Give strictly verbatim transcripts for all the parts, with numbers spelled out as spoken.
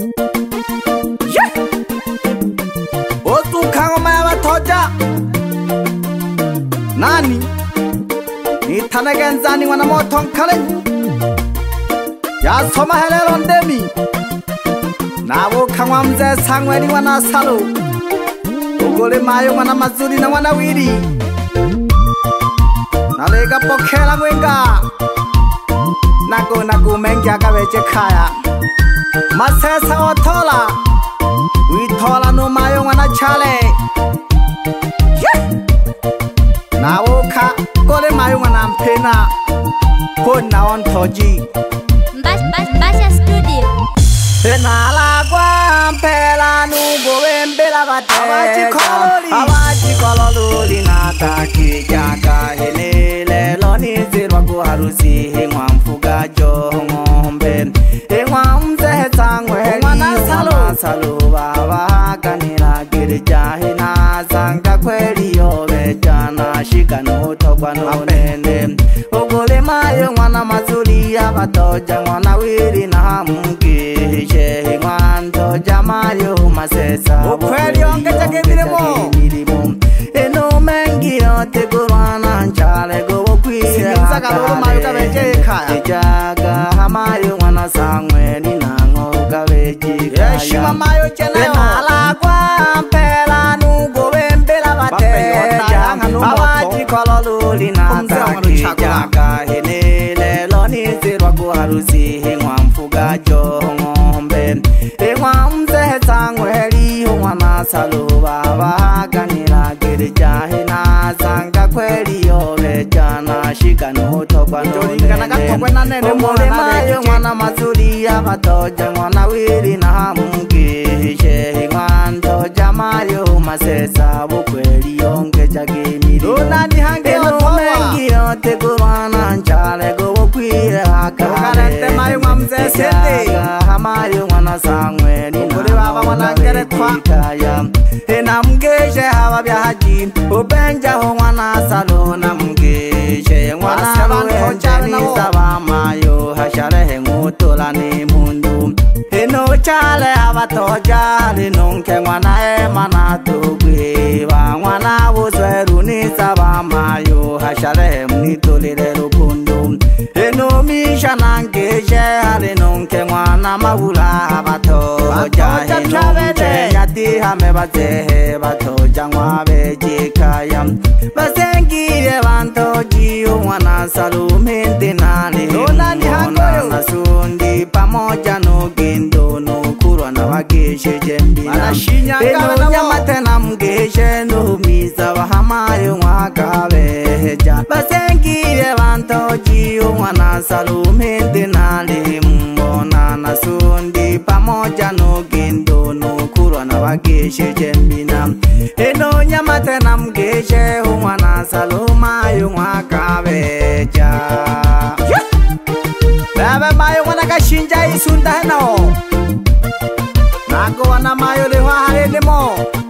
Otu kangoma ya batoja nani itanegenzani wana moton kale ya soma helelo ndemi nabo kangwa mze sangweni wana salo ugole mayo wana mazuri na wana wiri nalega pokela mwenga nago nago mengi akabeje kaya masesa otola witola no mayo wana chale nawoka gole mayo wana mpena kona on toji Bas bas Basha Studio. Enala kwa mpela nugo wembela bate abaji kololi abaji kololi nataki jaka helele loni zirwa kuharusi hingwa mfuga jo ngombe hingwa mze tangwe mwana salo salo baba kanira girja hina zanga kweli yobe jana shikano tokwa no nene ogole mayo mwana mazuri abatoja mwana wiri na mungi she ngwanto jamayo masesa okweli ongeja kemirimo eno mengi yote gorwana nchale go kwira nzaga lolo mayo kabeje kaya jaga hamayo mwana sangwe ni nango kabeje kaya yeshima mayo cheneo ala kwa mpela nugo wembela bate abaji kololo linataki jaga henele loni zirwa kuharusi hingwa mfuga jo ngombe hingwa mze tangwe liho mwana salo baba kanira girja hina zanga kweli yobe jana shikano tokwa none omole mayo mwana mazuri abatoja mwana wiri na mungi she ngwanto jamayo masesa bukweli ongeja gemiri nani hange omengi yote kurwana nchale go kwira hakarete mayo mamze sende hamayo mwana sangwe ni ngore baba mwana ngere twa kaya ena mgeje haba byahaji obenja ho mwana salo na mgeje mwana salo honjani saba mayo hashare hengutola ni mundu eno chale abatoja linonke mwana e mana tugwe ba mwana buzweru ni saba mayo hashare mnitolere rukundu eno misha nangeje linonke mwana mabula abatoja eno nyati hame bazehe batoja mwabeje kaya basengire bantoji mwana salumente nani nani hangoyo nasundi pamoja no gendo no kurwa na wageshe jembina eno nyamate na mgeshe no miza bahamayo mwakabeja basengire bantoji mwana salumente nani mbona nasundi pamoja no gendo no kurwa na wageshe jembina eno nyamate na mgeshe mwana salumayo mwakabeja baba mayo wana kashinja isunda heno nago wana mayo le hale lemo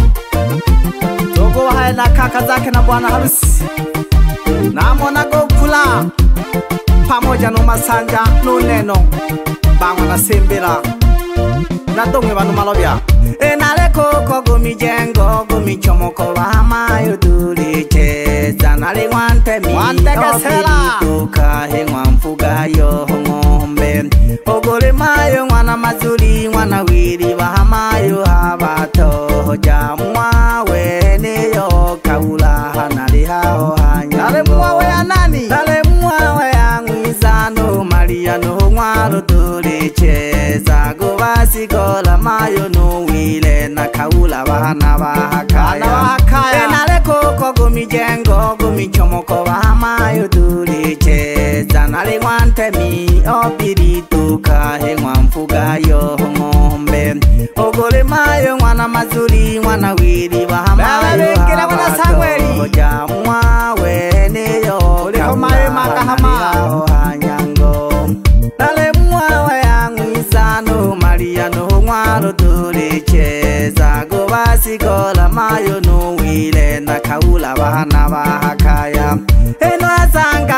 togo hale na kaka zake na bwana harusi na mwana go kula pamoja no masanja no neno bangwa na sembera na dongwe banu malobya enale koko gumi jengo gumi chomoko wa mayo duriche zanale wante mi wante gasela tuka hengwa mfuga yo ngombe ogole mayo mwana mazuri mwana wiri wa mayo abato jamwa we neyo kaula hanali hao hanya dale mwawe anani dale mwawe angwizano mariano mwaro duriche zago basikola mayo no wile na kaula bana bahakaya enale koko gumi jengo gumi chomoko wa mayo duriche zanale wante mi obiri tuka hengwa mfuga yo ngombe ogole mayo mwana mazuri mwana wiri wa mayo abato jamwa we neyo kaula mayo hanyango dale mwawe angwizano mariano mwaro duriche zago basikola mayo no wile na kaula bana bahakaya eno asanga mwa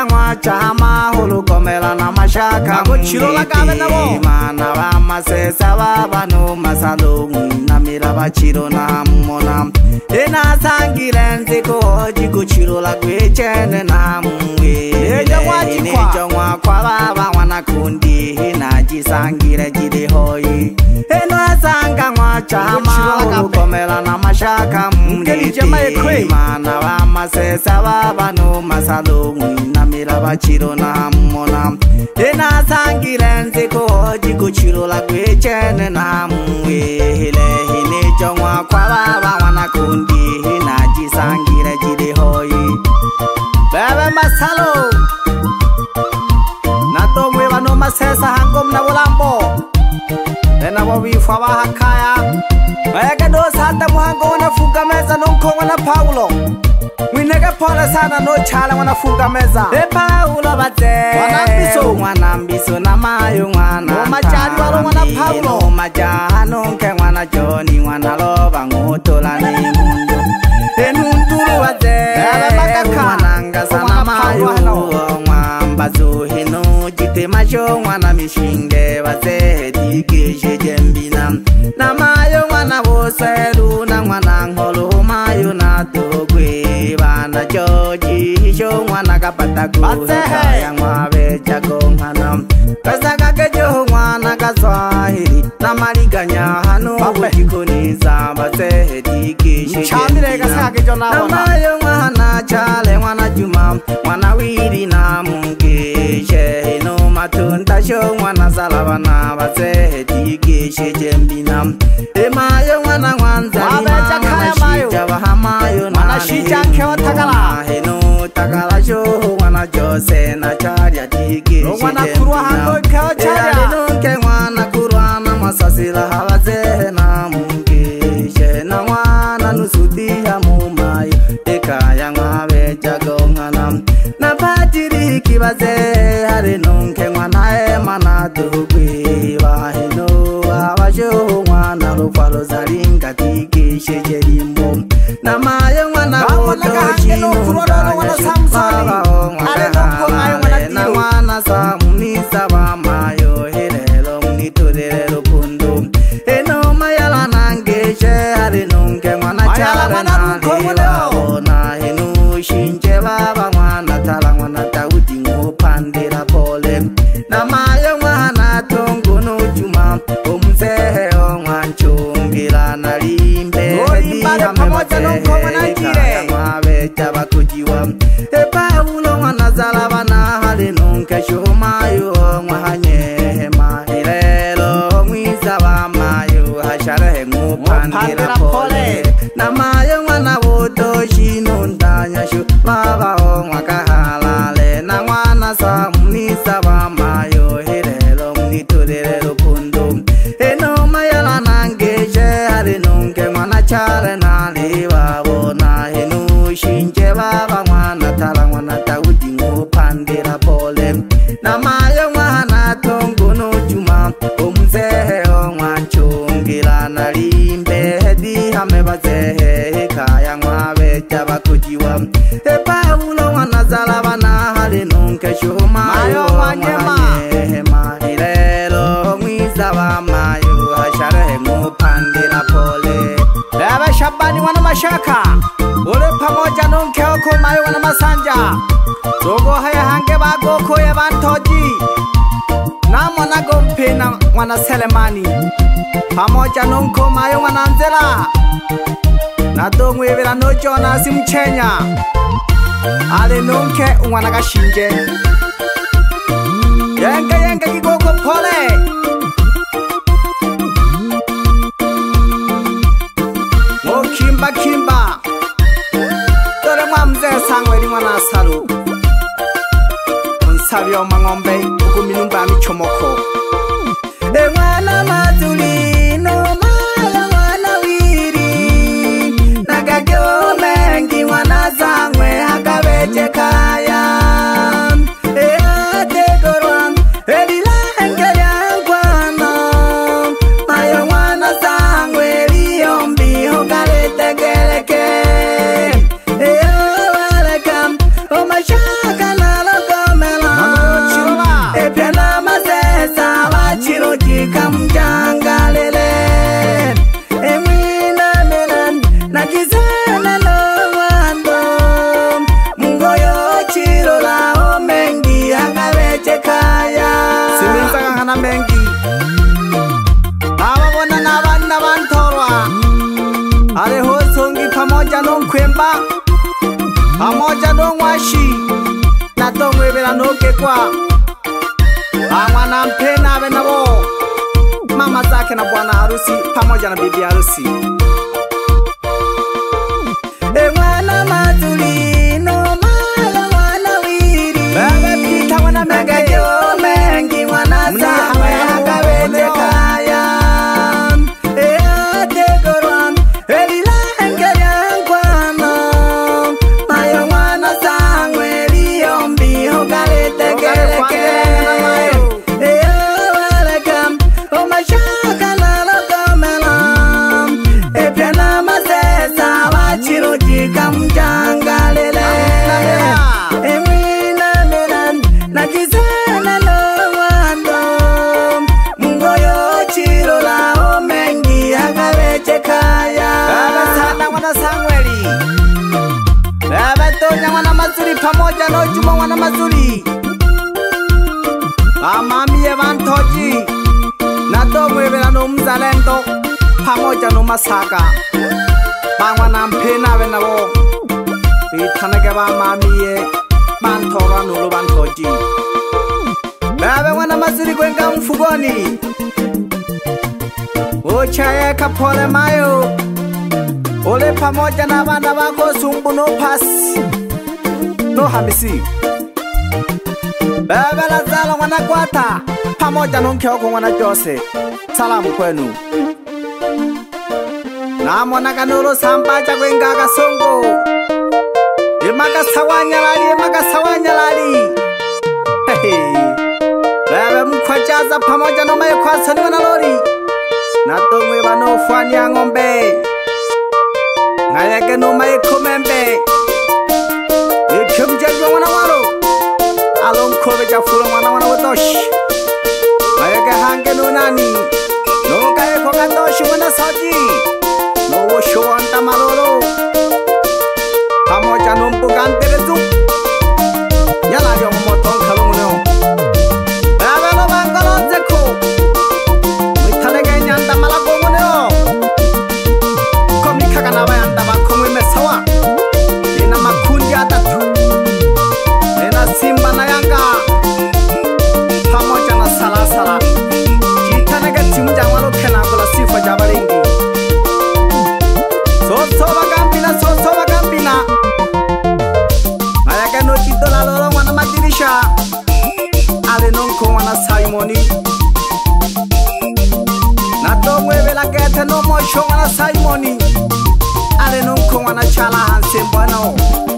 chama hulu komela na mashaka Chirola kabe nabo mana ba masesa baba no masalo na mira ba chiro na mona ena sangire nziko oji ku chirola kwechene na mwe eja waji kwa eja wa kwa baba wana kundi na jisangire jide hoyi eno asanga wa chama hulu komela na mashaka muni mana ba masesa baba no masalo na mira ba chiro na mona ena sangire nziko oji ku chirola kwechene na mwe hele hele jongwa kwa baba wana kundi na jisangire jide hoyi bebe masalo nato mwe bano masesa hangom na bulambo ena bobifwa bahakaya bayake do sata muhango wana funga meza nonko wana Paulo Winega pole sana no chala wana funga meza E Paulo bate Wanambiso Wanambiso na mayo wana O majari walo wana Paulo O majano nke wana Joni wana loba ngotola ni mundu E nunduru bate Wananga sana mayo Mwambazo hino jite macho wana mishinge Wase dikishe jembina Na mayo wana woseru na wana ngolo mayo na togwe Bana joji hisho mwana kapata kuhika ya mwabe chako mwana Kasaka kejo mwana kaswahili Na mariganya hano ujikoniza Base hediki shekendina Na mayo mwana chale mwana juma Mwana wiri na mungishe Hino matunda sho mwana salabana Base hediki shekendina E mayo mwana mwanza Mwana bahamayo na shija kewa takala heno takala sho wana jose na charia tiki wana kurwa hango kewa charia heno ke wana kurwa na masasila hawaze na mungi shena wana nusudi ya mumayo eka ya ngwabe jagongana na batiri kibaze hare nonke wana ema na dugwi wa heno abasho wana rufalo zaringa tiki shejerimbo na mayo mwana woto chino wana samsari ale noko mayo mwana na wana samuni saba mayo helelo mnitorero pundo eno mayala nangeshe ale nonke mwana chala na leo na eno shinje baba mwana tala mwana tauti ngopandira pole na mayo mwana tongo no juma omzehe omwanchungira na limbe pamoja nonko mwana jire mwabe tabakujiwa E Paulo mwana zalabana hali nonke shumayo mwahanye mahirelo mwiza wa mayo hasharehe ngupandira pole na mayo mwana woto shino ndanya shu baba o mwakahalale na mwana samunisa wa mayo hirelo mniturelo pundo eno mayala nangeshe hali nonke mwana chale na liwa bona henu shinje baba mwana tala mwana tauti ngupandira pole na mayo mwana tongo no juma omzehe omwanchungira na limbe hedi hame bazehe kaya mwabe tabakujiwa E Paulo mwana zalabana hali nonke shumayo wanyema mahirelo mwiza wa mayo hasharehe ngupandira pole Bebe Shabani wana mashaka Ule pamoja nonke oko mayo wana masanja Zogo haya hange bagoko ya bantoji Na mwana gompe na wana Selemani Pamoja nonko mayo wana Nzela Na dongwe vila no Jonas Mchenya Ale nonke wana Gashinje Yenga yenga kikoko pole Kimba kimba Dore mwa mzee sangwe ni mwana salu Unsabi o mangombe Ukuminumba michomoko E mwana mazuli No mala mwana wiri Nagagyo mengi mwana sangwe Hakabeche kaya E ate gorwan E lila engele angwana Mayo mwana sangwe Liombi hokale tegeleke E o alekam O mashaka na logo mela pamoja no Nkwemba, pamoja no Ngwashi, na Tongwebela no Kekwa. Mwana Mpena abe nabo, mama zake na bwana harusi pamoja na bibi harusi. E mwana mazuri no mala wana wiri, baba pita wana mengejo mengi wana sawe hakaweje kaya. E ate goran elila engere nkwana, mayo wana sangwe liombi hogarete kere kere. Pamoja no Juma wana mazuri, amami evantoji na Tongwebela no Mzalendo pamoja no Masaka. Mwana Mpena abe nabo, bitanage ba mami e bantora no bantoji. Babe wana mazuri kwenga mfugoni, uchaye kapole mayo, ole pamoja na bana bako sumbu no pasi no hamisi. Bebe la zala wana kwata, pamoja no Nkeoko wana Jose. Salamu kwenu. Na mwana kanuro sambaja kwenga kasongo, imaka sawanya lali, imaka sawanya lali. Hehe. Bebe mkwajaza pamoja no mayo kwa sani wana lori, na Tongweba no fwani ya ngombe, ngayake no mayo kumembe. Kimjengwa wana waro alon kobe jafuro wana wana wadosh ayake hange no nani no kae koga dosh wana saji no wo showanta malolo pamoja no mpugante bezu yala yo moton kalongo baba no bangalo zeko mithalege nyanda malago mono komika kana bayanda bakomwe mesawa ina makundi atatu Simba na Yanga pamoja na Salasala kitanega timu jangwalo kena kula sifa jabalingi so so bagambina so so bagambina ayake no tidola lolo wana madirisha ale nonko wana Simoni na Tongwebela gete no mocho wana Simoni ale nonko wana Chala Hansen bueno.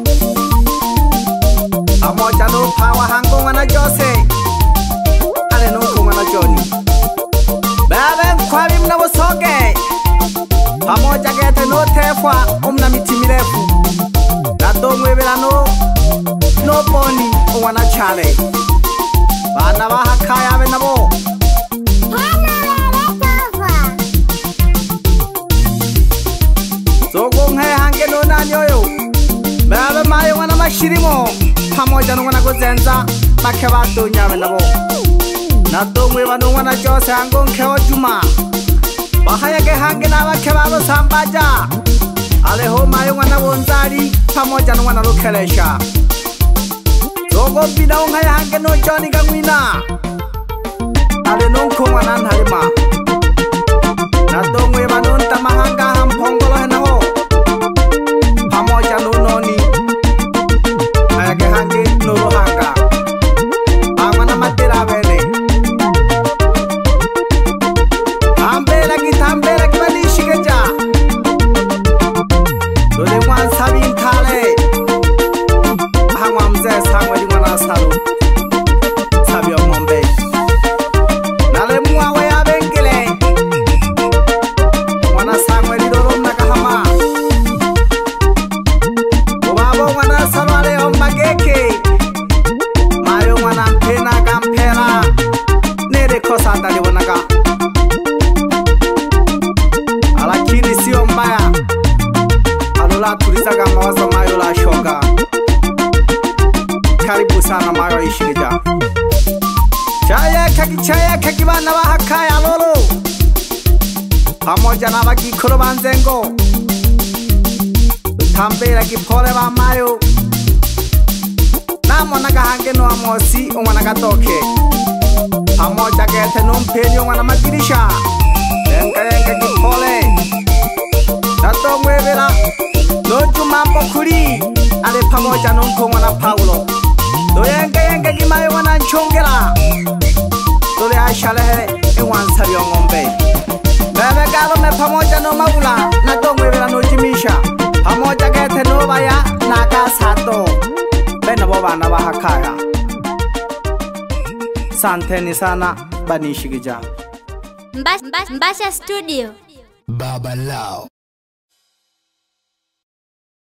Pamoja no Power hango wana Jose, ale nunku wana Johnny. Bebe mkwari mna wosoge, pamoja gete no Tefwa umna miti mirefu, na Tongwebela no no Boni wana Chale. Bana bahakaya abe nabo. Sogo nghe hange no nanyoyo, bebe mayo wana mashirimo. Pamoja no wana kuzenza bake batonya abe nabo, na Tongweba no wana Jose hango Nkewa Juma bahayage hange na bake babo sambaja ale ho mayo wana Wonzari pamoja no wana Lukelesha. Sogo bina ungaya hange no Johnny Gangwina ale nonko wana Nhalima, na Tongweba no Ntamahanga hampongolo henaho pamoja no Noni ayake hange nuru hanga amana matera bene ambela kitambela kibali shigeja dole mwan sabin thale hangwa mze sangwa di mwana salu sabio ngombe nale mwa we abengele mwana sangwa di dolo mnakahama ubabo mwana salu ale ombageke mayo mwana Mpena kampera nere kosa atali wanaka alakini sio mbaya alula tulizaga mawazo mayo la shoga. Karibu sana mayo ishirija chaya kaki chaya kaki bana bahakaya lolo pamoja na bakikoro banzengo Tambela kipole ba mayo na mwana gahange no amosi umwana gatoke pamoja gete no mpenyo umwana madirisha enga enga kipole tato mwebera no jumambo kuri ale pamoja no mkongo na Paulo do enga enga kimayo mwana nchongera dole ashale ewansa yongombe bebe galo me pamoja no maula na to mwebera no jimisha pamoja gete no baya na kasato bena bo bana ba hakaya santeni sana banishigija Mbasha Studio Baba Lao.